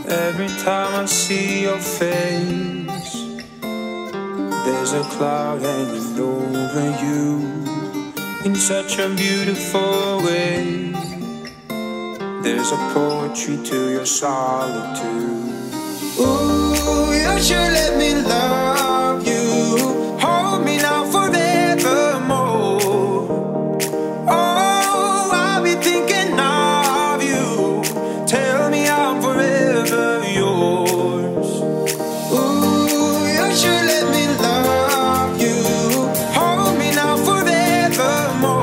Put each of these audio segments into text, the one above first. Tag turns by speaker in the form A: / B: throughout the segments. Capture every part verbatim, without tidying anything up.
A: Every time I see your face, there's a cloud hanging over you in such a beautiful way. There's a poetry to your solitude. Ooh, you should let me love you. Hold me now forevermore. Oh, I'll be thinking of you. Tell me I'm forever yours. Ooh, you should let me love you. Hold me now forevermore.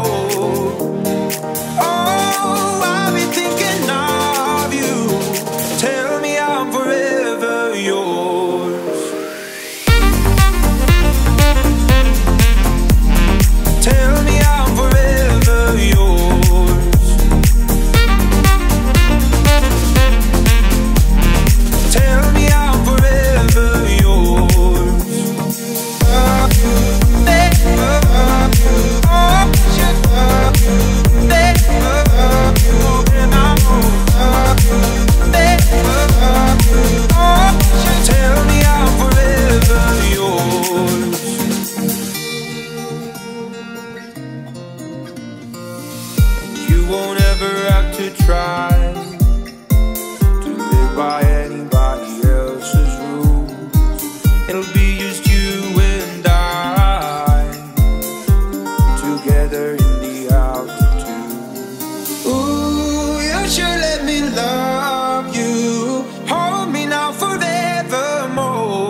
A: Oh, I'll be thinking of you. Tell me I'm forever yours. Tell me I'm forever yours. Tell me I'm forever yours. Love you, love you, oh, should love you, love you, and I won't love you, love you, oh, should tell me I'm forever yours. You won't ever have to try to live by anybody else's rules. It'll be just you and I together in the altitude. Ooh, you should let me love you. Hold me now forevermore.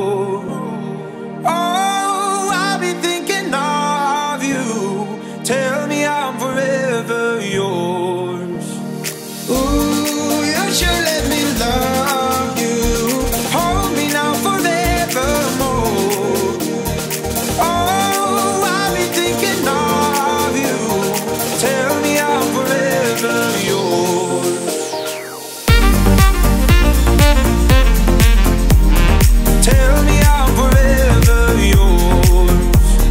A: Oh, I'll be thinking of you. Tell me I'm forever yours. Ooh, you should let me love you. Hold me now forevermore. Oh, I'll be thinking of you. Tell me I'm forever yours. Tell me I'm forever yours.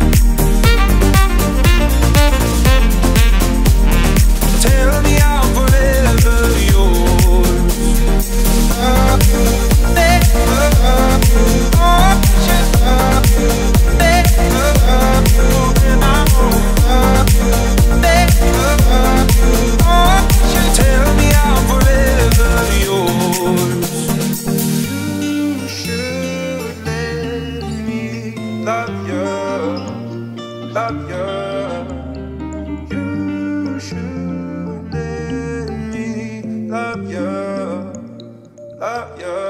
A: Tell me I'm forever yours. Love you, love you, oh, should love you, love you, and I won't love you, love you, oh, should tell me I'm forever yours. You should let me love you, love you. You should let me love you, love you.